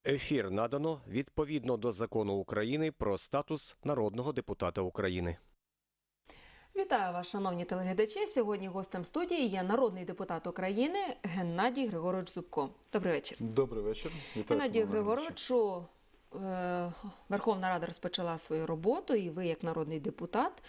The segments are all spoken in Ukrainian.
Ефір надано відповідно до Закону України про статус народного депутата України. Вітаю вас, шановні телеглядачі. Сьогодні гостем студії є народний депутат України Геннадій Григорович Зубко. Добрий вечір. Добрий вечір. Геннадію Григоровичу, Верховна Рада розпочала свою роботу, і ви, як народний депутат,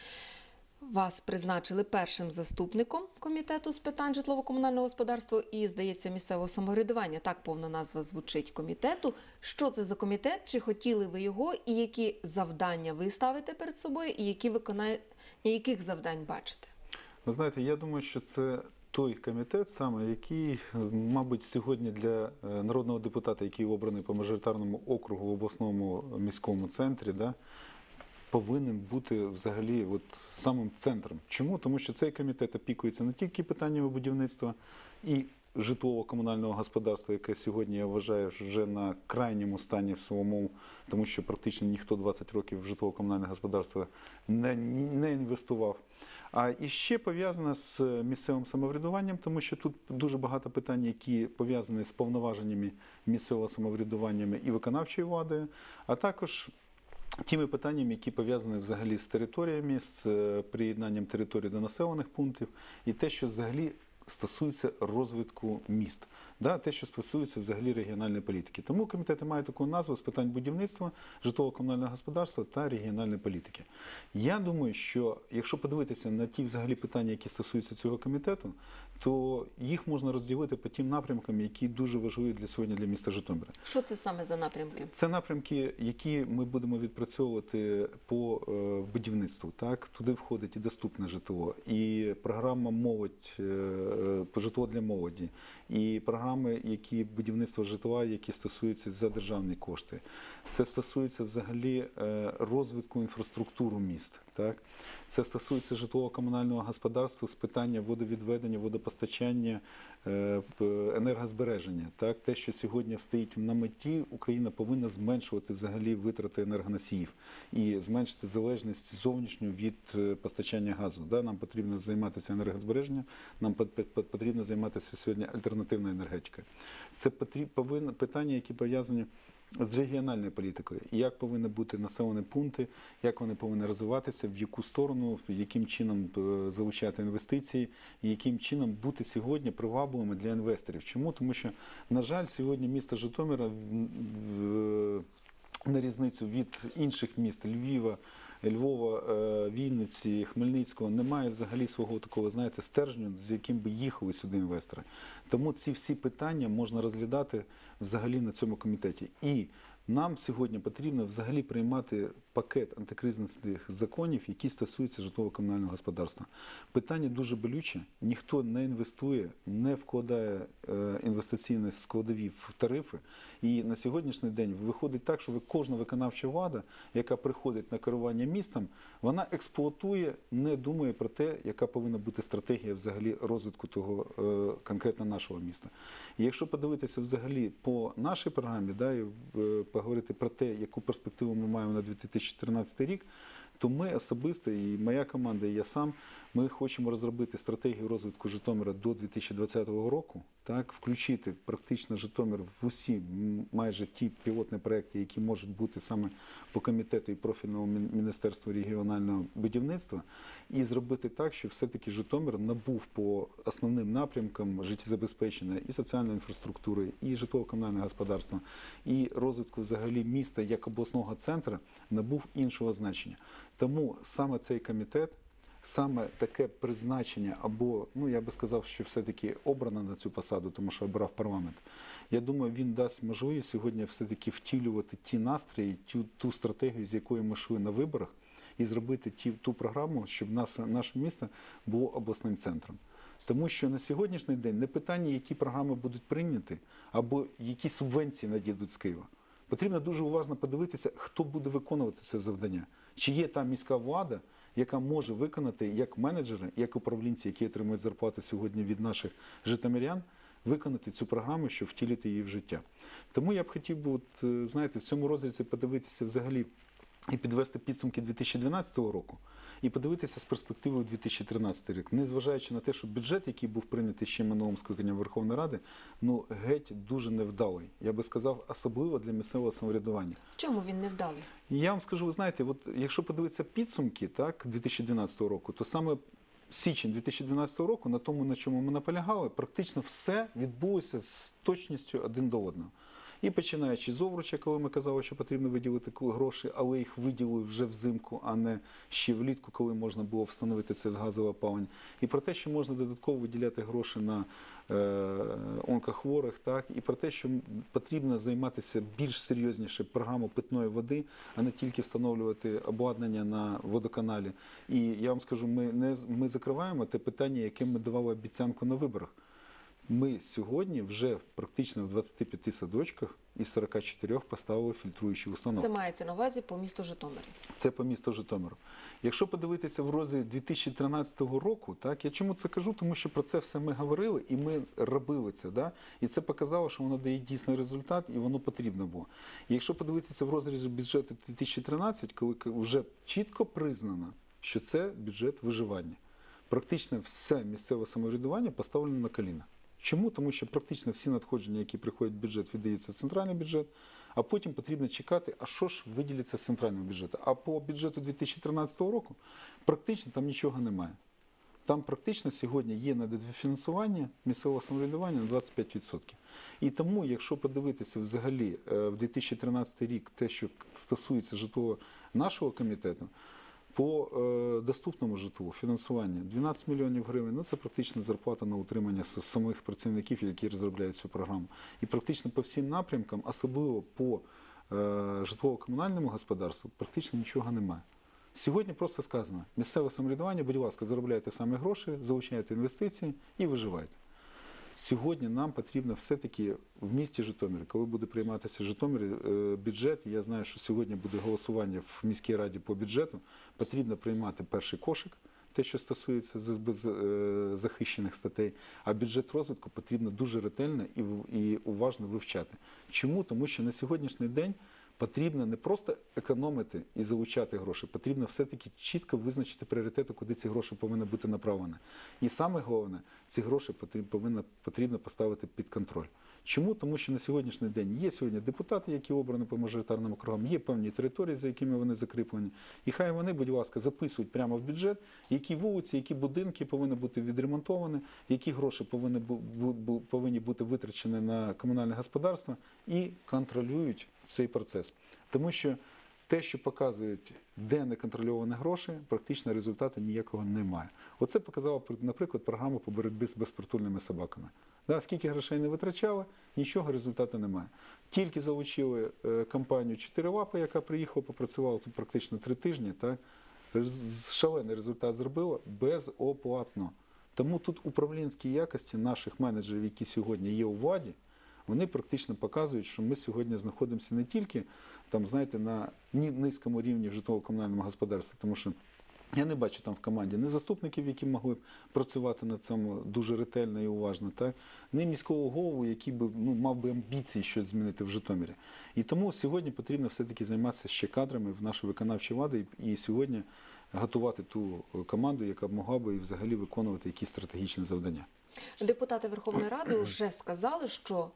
вас призначили першим заступником Комітету з питань житлово-комунального господарства і, здається, місцевого самоврядування. Так повна назва звучить комітету. Що це за комітет? Чи хотіли ви його? І які завдання ви ставите перед собою? І які виконання яких завдань бачите? Ви знаєте, я думаю, що це той комітет, саме який, мабуть, сьогодні для народного депутата, який обраний по мажоритарному округу в обласному міському центрі, повинен бути взагалі самим центром. Чому? Тому що цей комітет опікується не тільки питаннями будівництва і житлово-комунального господарства, яке сьогодні, я вважаю, вже на крайньому стані в своєму, тому що практично ніхто 20 років в житлово-комунальне господарство не інвестував. А іще пов'язане з місцевим самоврядуванням, тому що тут дуже багато питань, які пов'язані з повноваженнями місцевого самоврядування і виконавчої влади, а також тими питаннями, які пов'язані взагалі з територіями, з приєднанням територій до населених пунктів і те, що взагалі стосується розвитку міст, те, що стосується взагалі регіональної політики. Тому комітети мають таку назву з питань будівництва, житлово-комунального господарства та регіональної політики. Я думаю, що якщо подивитися на ті взагалі питання, які стосуються цього комітету, то їх можна розділити по тим напрямкам, які дуже важливі сьогодні для міста Житомира. Що це саме за напрямки? Це напрямки, які ми будемо відпрацьовувати по будівництву. Туди входить і доступне житло, і програма «Молодь», житло для молоді, і програми, які будівництво житла, які стосуються за державні кошти. Це стосується взагалі розвитку інфраструктури міст. Це стосується житлово-комунального господарства з питання водовідведення, водопостачання, енергозбереження. Те, що сьогодні стоїть на меті, Україна повинна зменшувати взагалі витрати енергоносіїв і зменшити залежність зовнішню від постачання газу. Нам потрібно займатися енергозбереженням, нам потрібно займатися сьогодні альтернативною енергетикою. Це питання, які пов'язані з регіональною політикою. Як повинні бути населені пункти, як вони повинні розвиватися, в яку сторону, яким чином залучати інвестиції, і яким чином бути сьогодні привабливими для інвесторів. Чому? Тому що, на жаль, сьогодні місто Житомира, на різницю від інших міст Львова, Вінниці, Хмельницького, немає взагалі свого такого, стержню, з яким би їхали сюди інвестори. Тому ці всі питання можна розглядати взагалі на цьому комітеті. І нам сьогодні потрібно взагалі приймати пакет антикризисних законів, які стосуються житлово-комунального господарства. Питання дуже болюче. Ніхто не інвестує, не вкладає інвестиційні складові в тарифи. І на сьогоднішній день виходить так, що кожна виконавча влада, яка приходить на керування містом, вона експлуатує, не думає про те, яка повинна бути стратегія взагалі розвитку того конкретно нашого міста. І якщо подивитися взагалі по нашій програмі, і поговорити про те, яку перспективу ми маємо на 2014 рік, то ми особисто, і моя команда, і я сам, ми хочемо розробити стратегію розвитку Житомира до 2020 року, включити практично Житомир в усі майже ті пілотні проекти, які можуть бути саме по комітету і профільному Міністерству регіонального будівництва, і зробити так, щоб все-таки Житомир набув по основним напрямкам життєзабезпечення і соціальної інфраструктури, і житлово-комунального господарства, і розвитку взагалі міста як обласного центру набув іншого значення. Тому саме цей комітет, саме таке призначення, або, я би сказав, що все-таки обрано на цю посаду, тому що обрав парламент, я думаю, він дасть можливість сьогодні все-таки втілювати ті настрої, ту стратегію, з якою ми йшли на виборах, і зробити ту програму, щоб наше місто було обласним центром. Тому що на сьогоднішній день не питання, які програми будуть прийняті, або які субвенції надійдуть з Києва. Потрібно дуже уважно подивитися, хто буде виконувати це завдання. Чи є та міська влада, яка може виконати як менеджери, як управлінці, які отримують зарплату сьогодні від наших житомирян, виконати цю програму, щоб втілити її в життя. Тому я б хотів би, в цьому розрізі подивитися взагалі і підвести підсумки 2012 року, і подивитися з перспективою 2013 рік, незважаючи на те, що бюджет, який був прийнятий ще минулим скликанням Верховної Ради, ну геть дуже невдалий. Я би сказав, особливо для місцевого самоврядування. Чому він не вдалий? Я вам скажу, ви знаєте, от якщо подивитися підсумки, так, 2012 року, то саме січень 2012 року, на тому, на чому ми наполягали, практично все відбулося з точністю один до одного. І починаючи з Овруча, коли ми казали, що потрібно виділити гроші, але їх виділили вже взимку, а не ще влітку, коли можна було встановити це газове опалення. І про те, що можна додатково виділяти гроші на онкохворих, так, і про те, що потрібно займатися більш серйозніше програмою питної води, а не тільки встановлювати обладнання на водоканалі. І я вам скажу, ми закриваємо те питання, яке ми давали обіцянку на виборах. Ми сьогодні вже практично в 25 садочках із 44 поставили фільтруючі установки. Це мається на увазі по місту Житомирі. Це по місту Житомиру. Якщо подивитися в розі 2013 року, так, я чому це кажу? Тому що про це все ми говорили і ми робили це. Да? І це показало, що воно дає дійсний результат і воно потрібно було. І якщо подивитися в розрізі бюджету 2013, коли вже чітко признано, що це бюджет виживання. Практично все місцеве самоврядування поставлено на коліна. Чому? Тому що практично всі надходження, які приходять в бюджет, віддаються в центральний бюджет, а потім потрібно чекати, а що ж виділиться з центрального бюджету. А по бюджету 2013 року практично там нічого немає. Там практично сьогодні є недофінансування місцевого самоврядування на 25%. І тому, якщо подивитися взагалі в 2013 рік те, що стосується житлового нашого комітету, по доступному житлу фінансування 12 мільйонів гривень, ну це практично зарплата на утримання самих працівників, які розробляють цю програму. І практично по всім напрямкам, особливо по житлово-комунальному господарству, практично нічого немає. Сьогодні просто сказано, місцеве самоврядування, будь ласка, заробляйте самі гроші, залучайте інвестиції і виживайте. Сьогодні нам потрібно все-таки в місті Житомирі, коли буде прийматися в Житомирі бюджет, я знаю, що сьогодні буде голосування в міській раді по бюджету, потрібно приймати перший кошик, те, що стосується захищених статей, а бюджет розвитку потрібно дуже ретельно і уважно вивчати. Чому? Тому що на сьогоднішній день потрібно не просто економити і залучати гроші, потрібно все-таки чітко визначити пріоритети, куди ці гроші повинні бути направлені. І саме головне, ці гроші потрібно поставити під контроль. Чому? Тому що на сьогоднішній день є сьогодні депутати, які обрані по мажоритарним округам, є певні території, за якими вони закріплені. І хай вони, будь ласка, записують прямо в бюджет, які вулиці, які будинки повинні бути відремонтовані, які гроші повинні бути витрачені на комунальне господарство і контролюють цей процес. Тому що те, що показують, де неконтрольовані гроші, практично результату ніякого немає. Оце показала, наприклад, програма по боротьбі з безпритульними собаками. Да, скільки грошей не витрачали, нічого результату немає. Тільки залучили компанію «Чотири лапи», яка приїхала, попрацювала тут практично 3 тижні, так? Шалений результат зробила безоплатно. Тому тут управлінські якості наших менеджерів, які сьогодні є у владі, вони практично показують, що ми сьогодні знаходимося не тільки там, знаєте, на низькому рівні в житлово-комунальному господарстві, тому що я не бачу там в команді ні заступників, які могли б працювати над цьому дуже ретельно і уважно, так? Ні міського голову, який би, мав би амбіції щось змінити в Житомирі. І тому сьогодні потрібно все-таки займатися ще кадрами в нашій виконавчій владі і сьогодні готувати ту команду, яка б могла би і взагалі виконувати якісь стратегічні завдання. Депутати Верховної Ради вже сказали, що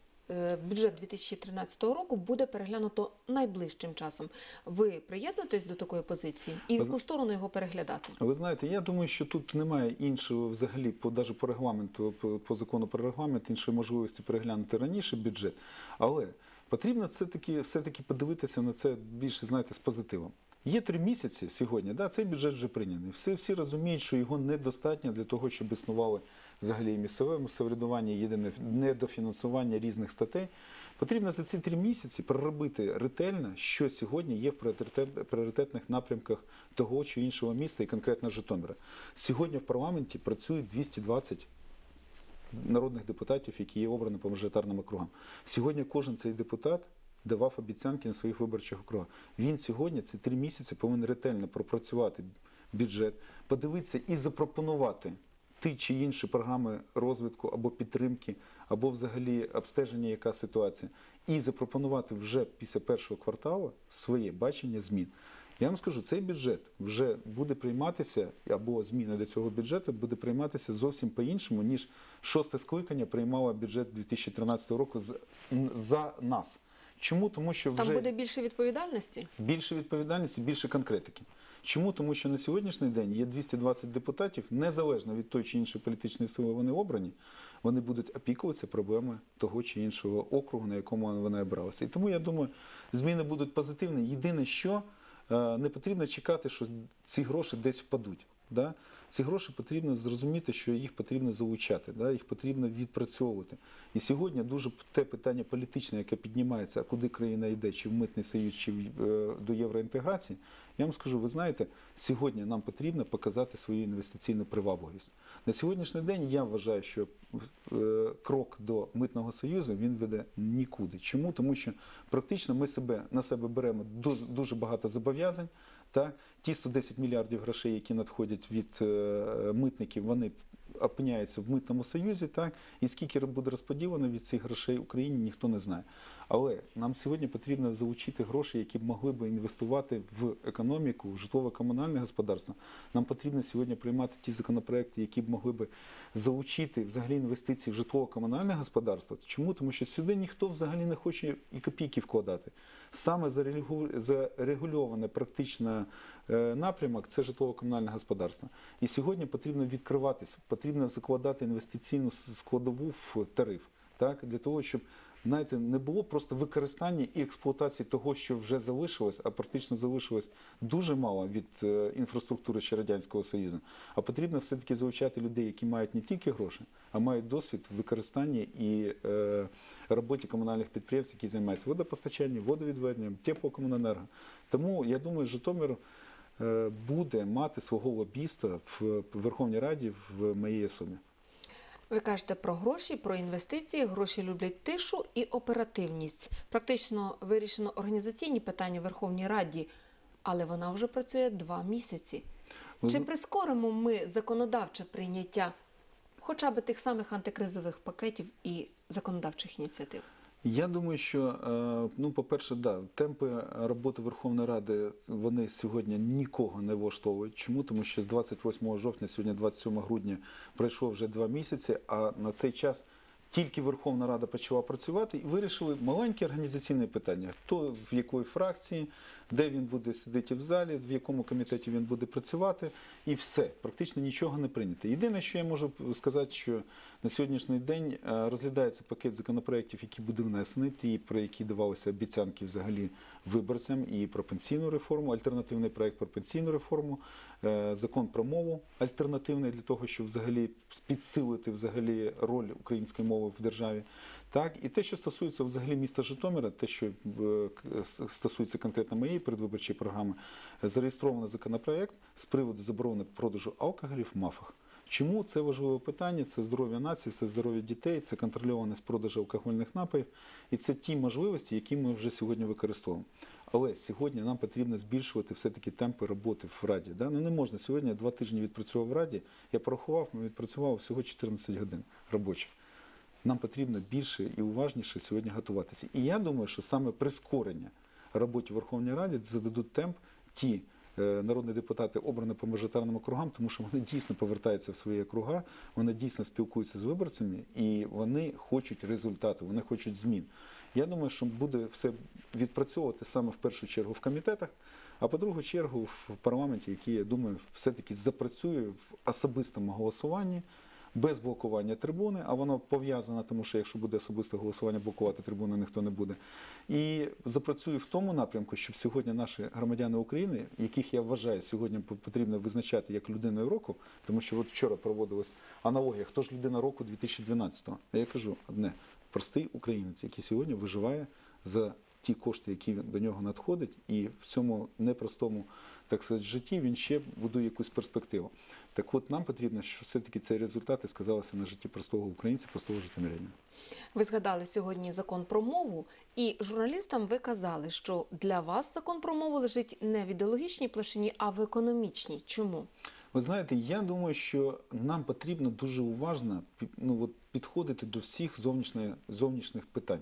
бюджет 2013 року буде переглянуто найближчим часом. Ви приєднуєтесь до такої позиції? І в яку сторону його переглядати? Ви знаєте, я думаю, що тут немає іншого взагалі, навіть по регламенту, по закону про регламент, іншої можливості переглянути раніше бюджет. Але потрібно все-таки подивитися на це більше, знаєте, з позитивом. Є 3 місяці сьогодні, да, цей бюджет вже прийнятий. Всі розуміють, що його недостатньо для того, щоб існували взагалі і місцеве самоврядування, єдине недофінансування різних статей. Потрібно за ці 3 місяці проробити ретельно, що сьогодні є в пріоритетних напрямках того чи іншого міста і конкретно Житомира. Сьогодні в парламенті працюють 220 народних депутатів, які є обрані по мажоритарним округам. Сьогодні кожен цей депутат давав обіцянки на своїх виборчих округах. Він сьогодні ці 3 місяці повинен ретельно пропрацювати бюджет, подивитися і запропонувати ті чи інші програми розвитку або підтримки, або взагалі обстеження, яка ситуація. і запропонувати вже після першого кварталу своє бачення змін. Я вам скажу, цей бюджет вже буде прийматися, або зміни до цього бюджету буде прийматися зовсім по-іншому, ніж шосте скликання приймало бюджет 2013 року за нас. Чому? Тому що вже Там буде більше відповідальності? більше відповідальності, більше конкретики. Чому? Тому що на сьогоднішній день є 220 депутатів, незалежно від тої чи іншої політичної сили вони обрані, вони будуть опікуватися проблеми того чи іншого округу, на якому вони обралися. І тому, я думаю, зміни будуть позитивні. Єдине, що не потрібно чекати, що ці гроші десь впадуть. Да? Ці гроші потрібно зрозуміти, що їх потрібно залучати, да? Їх потрібно відпрацьовувати. І сьогодні дуже те питання політичне, яке піднімається, а куди країна йде, чи в митний союз, чи до євроінтеграції, я вам скажу, ви знаєте, сьогодні нам потрібно показати свою інвестиційну привабливість. На сьогоднішній день я вважаю, що крок до митного союзу, він веде нікуди. Чому? Тому що практично ми на себе беремо дуже багато зобов'язань. Так? Ті 110 мільярдів грошей, які надходять від митників, вони опиняються в митному союзі, так? І скільки буде розподілено від цих грошей Україні, ніхто не знає. Але нам сьогодні потрібно залучити гроші, які б могли б інвестувати в економіку, в житлово-комунальне господарство. Нам потрібно сьогодні приймати ті законопроекти, які б могли б залучити взагалі інвестиції в житлово-комунальне господарство. Чому? Тому що сюди ніхто взагалі не хоче і копійки вкладати. Саме зарегульоване практично напрямок – це житлово-комунальне господарство. І сьогодні потрібно відкриватися, потрібно закладати інвестиційну складову в тариф, так? Для того, щоб, знаєте, не було просто використання і експлуатації того, що вже залишилось, а практично залишилось дуже мало від інфраструктури ще Радянського Союзу. А потрібно все-таки залучати людей, які мають не тільки гроші, а мають досвід використання і роботі комунальних підприємств, які займаються водопостачанням, водовідведенням, теплокомуненерго. Тому, я думаю, Житомир буде мати свого лобіста в Верховній Раді в моїй особі. Ви кажете про гроші, про інвестиції. Гроші люблять тишу і оперативність. Практично вирішено організаційні питання в Верховній Раді, але вона вже працює 2 місяці. Чи прискоримо ми законодавче прийняття хоча б тих самих антикризових пакетів і законодавчих ініціатив? Я думаю, що, по-перше, темпи роботи Верховної Ради, вони сьогодні нікого не влаштовують. Чому? Тому що з 28 жовтня, сьогодні 27 грудня, пройшло вже 2 місяці, а на цей час тільки Верховна Рада почала працювати і вирішили маленькі організаційні питання. Хто в якої фракції, де він буде сидіти в залі, в якому комітеті він буде працювати, і все. Практично нічого не прийнято. Єдине, що я можу сказати, що на сьогоднішній день розглядається пакет законопроєктів, який буде внесений, ті, про які давалися обіцянки взагалі виборцям, і про пенсійну реформу, альтернативний проєкт про пенсійну реформу, закон про мову альтернативний для того, щоб взагалі підсилити взагалі роль української мови в державі. Так, і те, що стосується взагалі міста Житомира, те, що стосується конкретно моєї передвиборчої програми, зареєстровано законопроект з приводу заборони продажу алкоголю в МАФах. Чому це важливе питання? Це здоров'я нації, це здоров'я дітей, це контрольованість продажу алкогольних напоїв. І це ті можливості, які ми вже сьогодні використовуємо. Але сьогодні нам потрібно збільшувати все-таки темпи роботи в Раді. Да? Не можна сьогодні, я 2 тижні відпрацював в Раді, я порахував, ми відпрацювали всього 14 годин робочих. Нам потрібно більше і уважніше сьогодні готуватися. І я думаю, що саме прискорення роботи в Верховній Раді зададуть темп ті народні депутати, обрані по мажоритарним округам, тому що вони дійсно повертаються в свої округа, вони дійсно спілкуються з виборцями і вони хочуть результату, вони хочуть змін. Я думаю, що буде все відпрацьовувати саме в першу чергу в комітетах, а по другу чергу в парламенті, який, я думаю, все-таки запрацює в особистому голосуванні, без блокування трибуни, а воно пов'язане, тому що якщо буде особисте голосування, блокувати трибуну ніхто не буде. І запрацює в тому напрямку, щоб сьогодні наші громадяни України, яких я вважаю сьогодні потрібно визначати як людиною року, тому що от вчора проводилась аналогія, хто ж людина року 2012-го. А я кажу одне, простий українець, який сьогодні виживає за ті кошти, які до нього надходять, і в цьому непростому, так сказати, житті він ще будує якусь перспективу. Так от нам потрібно, щоб все-таки ці результати сказалися на житті простого українця, простого житомирянина. Ви згадали сьогодні закон про мову, і журналістам ви казали, що для вас закон про мову лежить не в ідеологічній площині, а в економічній. Чому? Ви знаєте, я думаю, що нам потрібно дуже уважно підходити до всіх зовнішніх питань.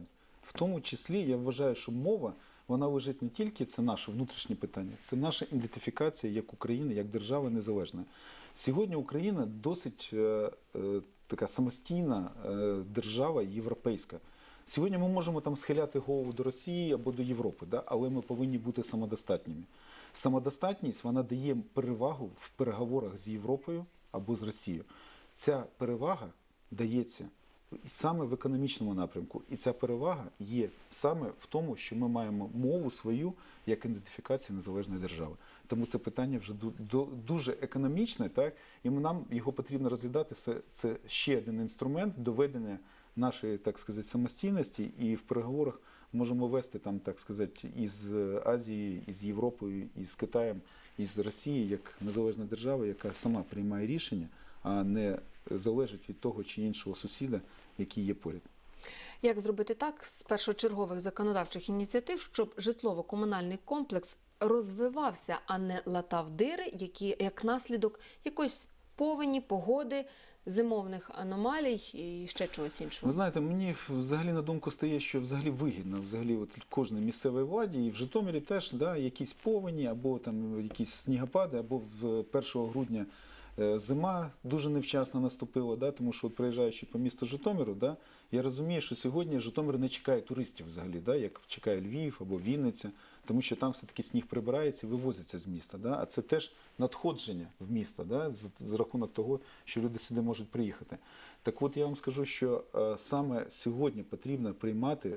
В тому числі я вважаю, що мова, вона лежить не тільки, це наше внутрішнє питання, це наша ідентифікація як України, як держави незалежної. Сьогодні Україна досить така самостійна держава європейська. Сьогодні ми можемо там схиляти голову до Росії або до Європи, да? Але ми повинні бути самодостатніми. Самодостатність, вона дає перевагу в переговорах з Європою або з Росією. Ця перевага дається саме в економічному напрямку. І ця перевага є саме в тому, що ми маємо мову свою як ідентифікацію незалежної держави. Тому це питання вже дуже економічне, так? І нам його потрібно розглядати. Це ще один інструмент доведення нашої, так сказати, самостійності, і в переговорах можемо вести там, так сказати, із Азії, із Європою, із Китаєм, із Росією, як незалежна держава, яка сама приймає рішення, а не залежить від того чи іншого сусіда, який є поряд. Як зробити так з першочергових законодавчих ініціатив, щоб житлово-комунальний комплекс розвивався, а не латав дири, які як наслідок якоїсь повені, погоди, зимовних аномалій і ще чогось іншого? Ви знаєте, мені взагалі на думку стає, що взагалі вигідно от кожній місцевій владі, і в Житомирі теж, да, якісь повені, або там якісь снігопади, або в 1 грудня зима дуже невчасно наступила, да, тому що от приїжджаючи по місту Житомиру, да, я розумію, що сьогодні Житомир не чекає туристів взагалі, да, як чекає Львів або Вінниця, тому що там все-таки сніг прибирається і вивозиться з міста. Да, а це теж надходження в місто, да, за рахунок того, що люди сюди можуть приїхати. Так от я вам скажу, що саме сьогодні потрібно приймати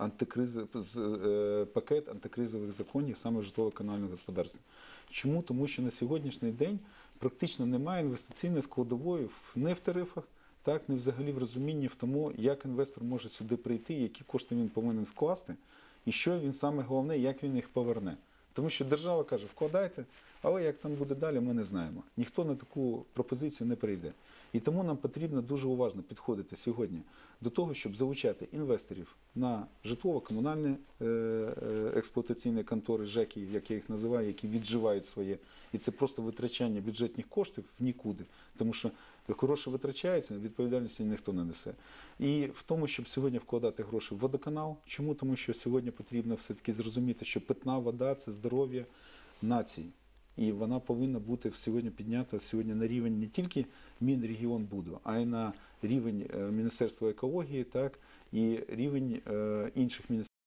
пакет антикризових законів саме в житлово-комунальному господарстві. Чому? Тому що на сьогоднішній день практично немає інвестиційної складової не в тарифах, так, не взагалі в розумінні в тому, як інвестор може сюди прийти, які кошти він повинен вкласти, і що він саме головне, як він їх поверне. Тому що держава каже, вкладайте, але як там буде далі, ми не знаємо. Ніхто на таку пропозицію не прийде. І тому нам потрібно дуже уважно підходити сьогодні до того, щоб залучати інвесторів на житлово-комунальні експлуатаційні контори, ЖЕКи, як я їх називаю, які відживають своє. І це просто витрачання бюджетних коштів в нікуди. Тому що гроші витрачаються, відповідальності ніхто не несе. І в тому, щоб сьогодні вкладати гроші в водоканал. Чому? Тому що сьогодні потрібно все-таки зрозуміти, що питна вода – це здоров'я нації. І вона повинна бути сьогодні піднята сьогодні на рівень не тільки Мінрегіонбуду, а й на рівень Міністерства екології, так, і рівень інших міністерств.